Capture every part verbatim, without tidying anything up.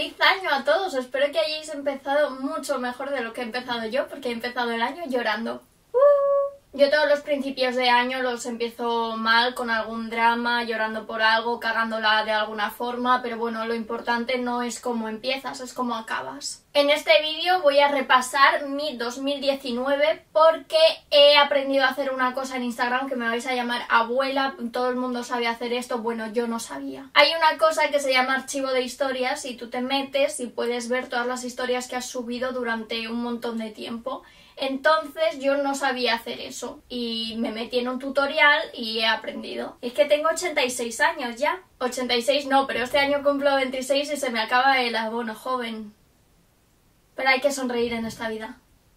¡Feliz año a todos! Espero que hayáis empezado mucho mejor de lo que he empezado yo, porque he empezado el año llorando. Uh. Yo todos los principios de año los empiezo mal, con algún drama, llorando por algo, cagándola de alguna forma, pero bueno, lo importante no es cómo empiezas, es cómo acabas. En este vídeo voy a repasar mi dos mil diecinueve porque he aprendido a hacer una cosa en Instagram que me vais a llamar abuela, todo el mundo sabe hacer esto, bueno, yo no sabía. Hay una cosa que se llama archivo de historias y tú te metes y puedes ver todas las historias que has subido durante un montón de tiempo. Entonces yo no sabía hacer eso y me metí en un tutorial y he aprendido. Es que tengo ochenta y seis años ya. ochenta y seis no, pero este año cumplo veintiséis y se me acaba el abono joven. Pero hay que sonreír en esta vida.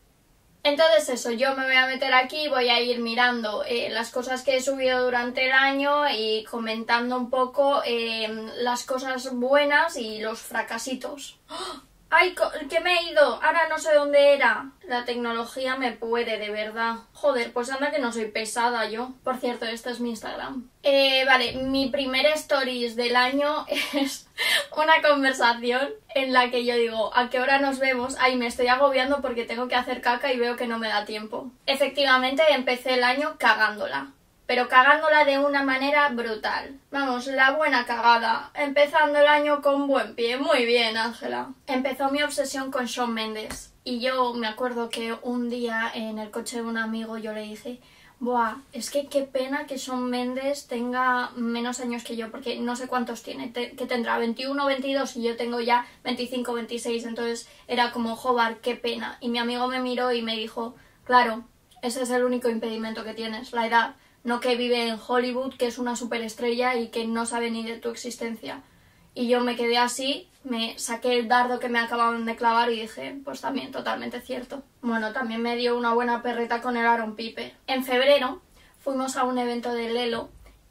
Entonces eso, yo me voy a meter aquí, voy a ir mirando eh, las cosas que he subido durante el año y comentando un poco eh, las cosas buenas y los fracasitos. ¡Oh! ¡Ay, que me he ido! Ahora no sé dónde era. La tecnología me puede, de verdad. Joder, pues anda que no soy pesada yo. Por cierto, este es mi Instagram. Eh, vale, mi primer stories del año es una conversación en la que yo digo, ¿a qué hora nos vemos? Ay, me estoy agobiando porque tengo que hacer caca y veo que no me da tiempo. Efectivamente, empecé el año cagándola. Pero cagándola de una manera brutal. Vamos, la buena cagada. Empezando el año con buen pie. Muy bien, Ángela. Empezó mi obsesión con Shawn Mendes. Y yo me acuerdo que un día en el coche de un amigo yo le dije, buah, es que qué pena que Shawn Mendes tenga menos años que yo, porque no sé cuántos tiene, te, que tendrá veintiuno, veintidós y yo tengo ya veinticinco, veintiséis, entonces era como, joder, qué pena. Y mi amigo me miró y me dijo, claro, ese es el único impedimento que tienes, la edad. No que vive en Hollywood, que es una superestrella y que no sabe ni de tu existencia. Y yo me quedé así, me saqué el dardo que me acababan de clavar y dije, pues también, totalmente cierto. Bueno, también me dio una buena perreta con el Aaron Piper. En febrero fuimos a un evento de Lelo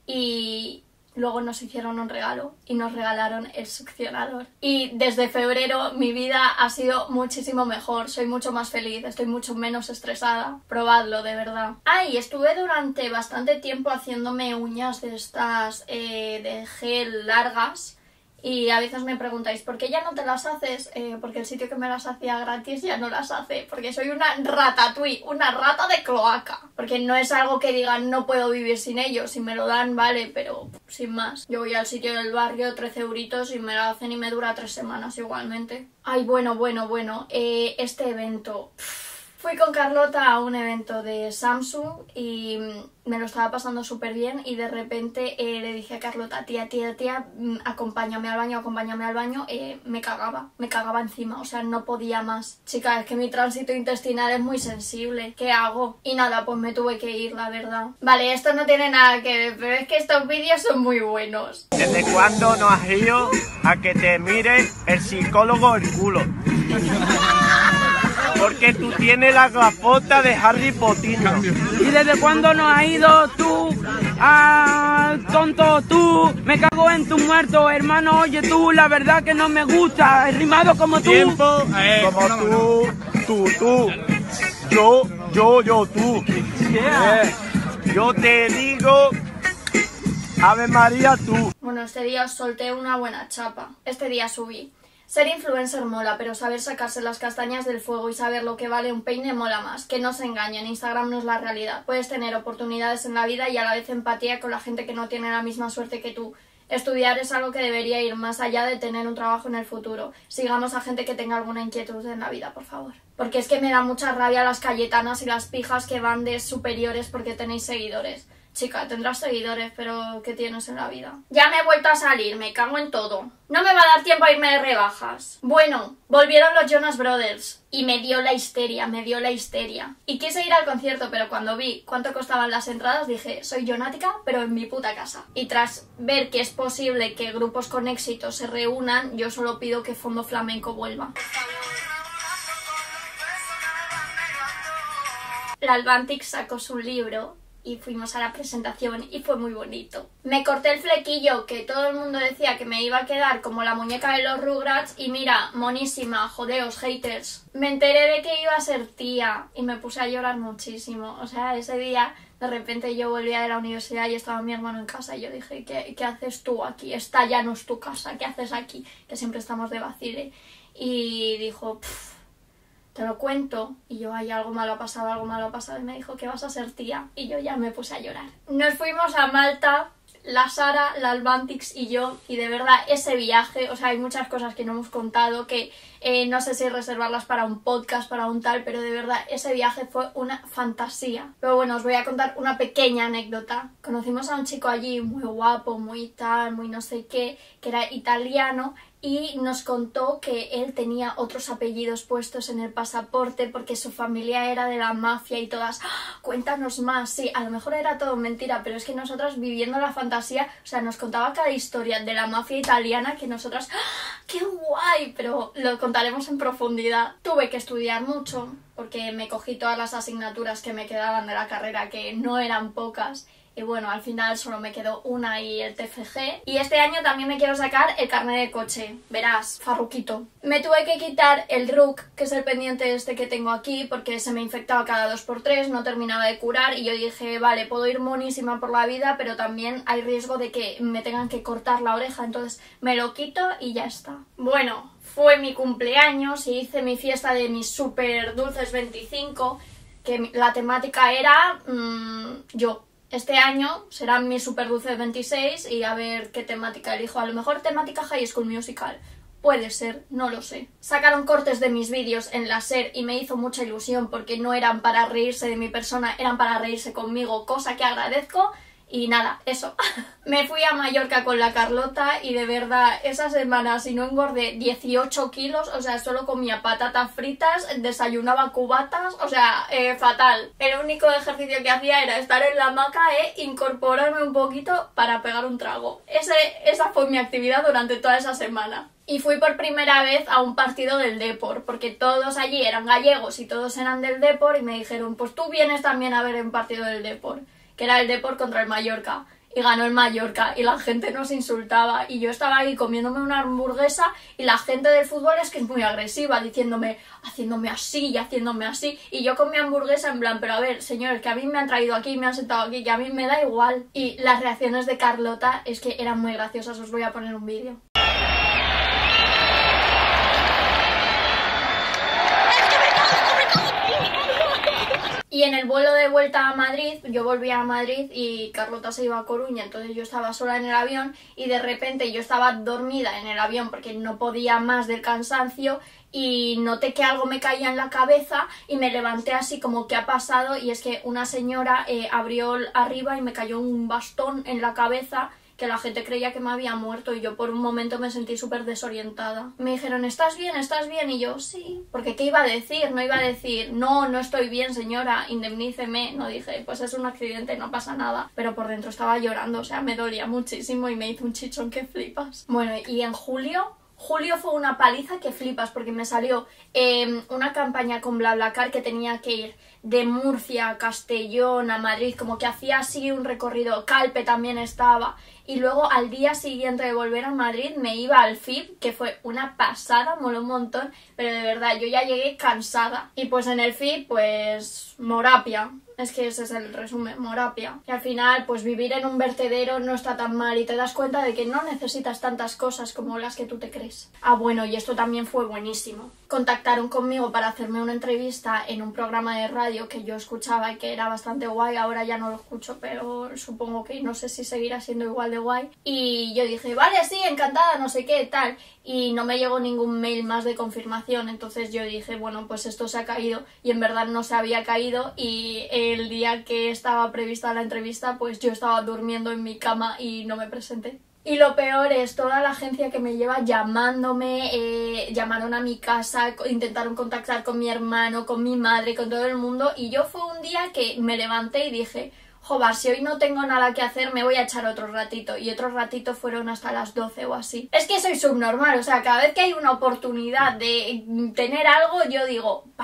y luego nos hicieron un regalo y nos regalaron el succionador. Y desde febrero mi vida ha sido muchísimo mejor, soy mucho más feliz, estoy mucho menos estresada. Probadlo, de verdad. Ah, y estuve durante bastante tiempo haciéndome uñas de estas eh, de gel largas. Y a veces me preguntáis, ¿por qué ya no te las haces? Eh, porque el sitio que me las hacía gratis ya no las hace. Porque soy una ratatouille, una rata de cloaca. Porque no es algo que digan, no puedo vivir sin ellos. Si me lo dan, vale, pero sin más. Yo voy al sitio del barrio, trece euritos, y me la hacen y me dura tres semanas igualmente. Ay, bueno, bueno, bueno. Eh, este evento... Fui con Carlota a un evento de Samsung y me lo estaba pasando súper bien y de repente eh, le dije a Carlota, tía, tía, tía, acompáñame al baño, acompáñame al baño. Eh, me cagaba, me cagaba encima, o sea, no podía más. Chica, es que mi tránsito intestinal es muy sensible, ¿qué hago? Y nada, pues me tuve que ir, la verdad. Vale, esto no tiene nada que ver, pero es que estos vídeos son muy buenos. ¿Desde cuándo no has ido a que te mire el psicólogo el culo? Porque tú tienes la gafota de Harry Potter. ¿Y desde cuándo no has ido tú? Ah, tonto, tú. Me cago en tu muerto, hermano. Oye, tú, la verdad que no me gusta. He rimado como tú. Tiempo, eh, como tú, tú, tú. Yo, yo, yo, tú. Yeah. Eh, yo te digo, Ave María, tú. Bueno, este día os solté una buena chapa. Este día subí. Ser influencer mola, pero saber sacarse las castañas del fuego y saber lo que vale un peine mola más. Que no se engañen, Instagram no es la realidad. Puedes tener oportunidades en la vida y a la vez empatía con la gente que no tiene la misma suerte que tú. Estudiar es algo que debería ir más allá de tener un trabajo en el futuro. Sigamos a gente que tenga alguna inquietud en la vida, por favor. Porque es que me da mucha rabia las cayetanas y las pijas que van de superiores porque tenéis seguidores. Chica, tendrás seguidores, pero ¿qué tienes en la vida? Ya me he vuelto a salir, me cago en todo. No me va a dar tiempo a irme de rebajas. Bueno, volvieron los Jonas Brothers y me dio la histeria, me dio la histeria. Y quise ir al concierto, pero cuando vi cuánto costaban las entradas dije, soy Jonática, pero en mi puta casa. Y tras ver que es posible que grupos con éxito se reúnan, yo solo pido que Fondo Flamenco vuelva. La Albantic sacó su libro y fuimos a la presentación y fue muy bonito. Me corté el flequillo que todo el mundo decía que me iba a quedar como la muñeca de los Rugrats y mira, monísima, jodeos, haters. Me enteré de que iba a ser tía y me puse a llorar muchísimo. O sea, ese día De repente yo volvía de la universidad y estaba mi hermano en casa y yo dije, ¿qué, qué haces tú aquí? Esta ya no es tu casa, ¿qué haces aquí? Que siempre estamos de vacile. Y dijo, te lo cuento. Y yo, ay, algo malo ha pasado, algo malo ha pasado. Y me dijo, que vas a ser tía. Y yo ya me puse a llorar. Nos fuimos a Malta, la Sara, la Albantix y yo, y de verdad ese viaje, o sea, hay muchas cosas que no hemos contado, que eh, no sé si reservarlas para un podcast, para un tal, pero de verdad ese viaje fue una fantasía. Pero bueno, os voy a contar una pequeña anécdota. Conocimos a un chico allí muy guapo, muy tal, muy no sé qué, que era italiano, y nos contó que él tenía otros apellidos puestos en el pasaporte porque su familia era de la mafia y todas, ¡ah! Cuéntanos más. Sí, a lo mejor era todo mentira, pero es que nosotras viviendo la fantasía, o sea, nos contaba cada historia de la mafia italiana que nosotras, ¡ah! ¡Qué guay! Pero lo contaremos en profundidad. Tuve que estudiar mucho porque me cogí todas las asignaturas que me quedaban de la carrera, que no eran pocas. Y bueno, al final solo me quedó una y el T F G. Y este año también me quiero sacar el carnet de coche. Verás, farruquito. Me tuve que quitar el R U C, que es el pendiente este que tengo aquí, porque se me infectaba cada dos por tres, no terminaba de curar. Y yo dije, vale, puedo ir monísima por la vida, pero también hay riesgo de que me tengan que cortar la oreja. Entonces me lo quito y ya está. Bueno, fue mi cumpleaños y hice mi fiesta de mis super dulces veinticinco, que la temática era mmm, yo. Este año serán mis super dulces veintiséis y a ver qué temática elijo. A lo mejor temática High School Musical. Puede ser, no lo sé. Sacaron cortes de mis vídeos en la SER y me hizo mucha ilusión porque no eran para reírse de mi persona, eran para reírse conmigo, cosa que agradezco. Y nada, eso. Me fui a Mallorca con la Carlota y de verdad esa semana, si no engordé dieciocho kilos, o sea, solo comía patatas fritas, desayunaba cubatas, o sea, eh, fatal. El único ejercicio que hacía era estar en la hamaca e incorporarme un poquito para pegar un trago. Ese, esa fue mi actividad durante toda esa semana. Y fui por primera vez a un partido del Depor, porque todos allí eran gallegos y todos eran del Depor y me dijeron, pues tú vienes también a ver un partido del Depor, que era el Depor contra el Mallorca, y ganó el Mallorca, y la gente nos insultaba, y yo estaba ahí comiéndome una hamburguesa, y la gente del fútbol es que es muy agresiva, diciéndome, haciéndome así y haciéndome así, y yo con mi hamburguesa en plan, pero a ver, señores, que a mí me han traído aquí, me han sentado aquí, que a mí me da igual. Y las reacciones de Carlota es que eran muy graciosas, os voy a poner un vídeo. Y en el vuelo de vuelta a Madrid, yo volvía a Madrid y Carlota se iba a Coruña, entonces yo estaba sola en el avión y de repente yo estaba dormida en el avión porque no podía más del cansancio y noté que algo me caía en la cabeza y me levanté así como ¿qué ha pasado? Y es que una señora eh, abrió arriba y me cayó un bastón en la cabeza, que la gente creía que me había muerto y yo por un momento me sentí súper desorientada. Me dijeron, ¿estás bien? ¿Estás bien? Y yo, sí. Porque ¿qué iba a decir? No iba a decir, no, no estoy bien, señora, indemníceme. No, dije, pues es un accidente, no pasa nada. Pero por dentro estaba llorando, o sea, me dolía muchísimo y me hizo un chichón que flipas. Bueno, y en julio... Julio fue una paliza que flipas porque me salió eh, una campaña con BlaBlaCar que tenía que ir de Murcia a Castellón, a Madrid, como que hacía así un recorrido, Calpe también estaba, y luego al día siguiente de volver a Madrid me iba al F I B, que fue una pasada, moló un montón, pero de verdad yo ya llegué cansada. Y pues en el F I B, pues morapia. Es que ese es el resumen, morapia. Y al final, pues vivir en un vertedero no está tan mal y te das cuenta de que no necesitas tantas cosas como las que tú te crees. Ah, bueno, y esto también fue buenísimo. Contactaron conmigo para hacerme una entrevista en un programa de radio que yo escuchaba y que era bastante guay. Ahora ya no lo escucho, pero supongo que no sé si seguirá siendo igual de guay. Y yo dije, vale, sí, encantada, no sé qué, tal. Y no me llegó ningún mail más de confirmación, entonces yo dije, bueno, pues esto se ha caído, y en verdad no se había caído, y el día que estaba prevista la entrevista, pues yo estaba durmiendo en mi cama y no me presenté. Y lo peor es toda la agencia que me lleva llamándome, eh, llamaron a mi casa, intentaron contactar con mi hermano, con mi madre, con todo el mundo, y yo fue un día que me levanté y dije, joder, si hoy no tengo nada que hacer, me voy a echar otro ratito. Y otro ratito fueron hasta las doce o así. Es que soy subnormal, o sea, cada vez que hay una oportunidad de tener algo, yo digo, ¿para qué?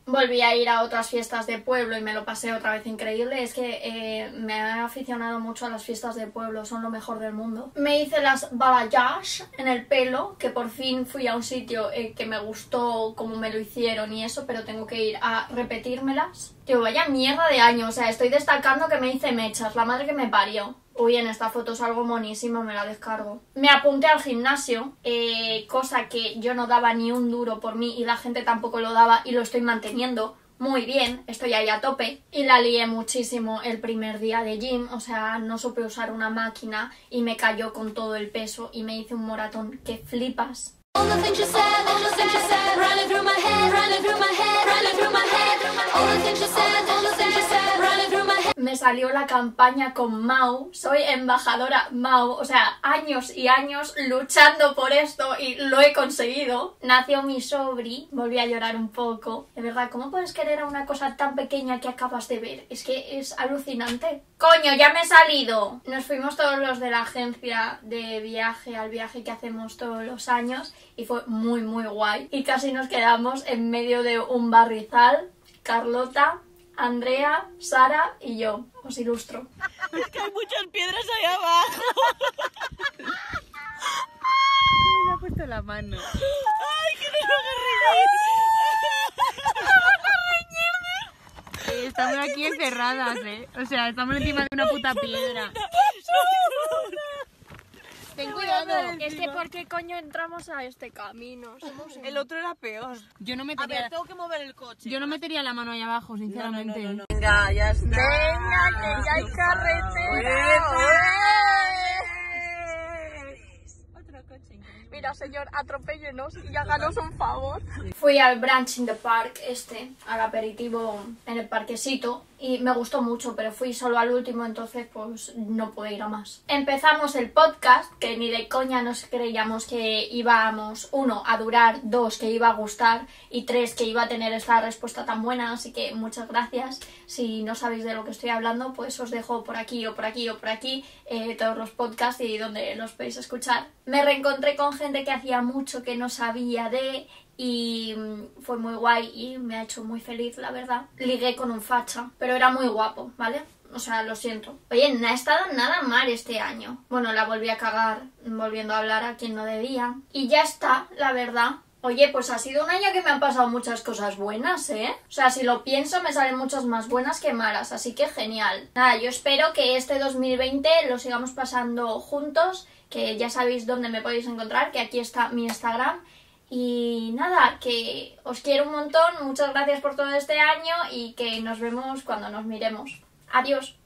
Volví a ir a otras fiestas de pueblo y me lo pasé otra vez increíble. Es que eh, me he aficionado mucho a las fiestas de pueblo, son lo mejor del mundo. Me hice las balayage en el pelo, que por fin fui a un sitio eh, que me gustó como me lo hicieron y eso, pero tengo que ir a repetírmelas. Tío, vaya mierda de año, o sea, estoy destacando que me hice mechas, la madre que me parió. Uy, en esta foto salgo monísima, me la descargo. Me apunté al gimnasio, eh, cosa que yo no daba ni un duro por mí y la gente tampoco lo daba y lo estoy manteniendo muy bien, estoy ahí a tope. Y la lié muchísimo el primer día de gym, o sea, no supe usar una máquina y me cayó con todo el peso y me hice un moratón que flipas. Me salió la campaña con Mau, soy embajadora Mau, o sea, años y años luchando por esto y lo he conseguido. Nació mi sobri, volví a llorar un poco. De verdad, ¿cómo puedes querer a una cosa tan pequeña que acabas de ver? Es que es alucinante. ¡Coño, ya me he salido! Nos fuimos todos los de la agencia de viaje al viaje que hacemos todos los años y fue muy muy guay. Y casi nos quedamos en medio de un barrizal, Carlota, Andrea, Sara y yo. Os ilustro. Es que hay muchas piedras ahí abajo. Me ha puesto la mano. ¡Ay, que nos van a reñir! Eh, estamos aquí encerradas, eh. O sea, estamos encima de una puta piedra. Ten cuidado. Es que ¿por qué coño entramos a este camino? Somos El otro era peor. Yo no A metería, ver, tengo que mover el coche. yo no metería la mano ahí abajo, sinceramente. No, no, no, no. Venga, ya está. Venga, que ya hay carretera. Otro coche increíble. Mira, señor, atropéllenos y háganos un favor. Fui al brunch in the park, este, al aperitivo en el parquecito, y me gustó mucho, pero fui solo al último, entonces pues no pude ir a más. Empezamos el podcast, que ni de coña nos creíamos que íbamos, uno, a durar, dos, que iba a gustar, y tres, que iba a tener esta respuesta tan buena, así que muchas gracias. Si no sabéis de lo que estoy hablando, pues os dejo por aquí o por aquí o por aquí eh, todos los podcasts y donde los podéis escuchar. Me reencontré con gente que hacía mucho que no sabía de... y fue muy guay y me ha hecho muy feliz, la verdad. Ligué con un facha, pero era muy guapo, ¿vale? O sea, lo siento. Oye, no ha estado nada mal este año. Bueno, la volví a cagar volviendo a hablar a quien no debía. Y ya está, la verdad. Oye, pues ha sido un año que me han pasado muchas cosas buenas, ¿eh? O sea, si lo pienso me salen muchas más buenas que malas, así que genial. Nada, yo espero que este dos mil veinte lo sigamos pasando juntos, que ya sabéis dónde me podéis encontrar, que aquí está mi Instagram. Y nada, que os quiero un montón, muchas gracias por todo este año y que nos vemos cuando nos miremos. Adiós.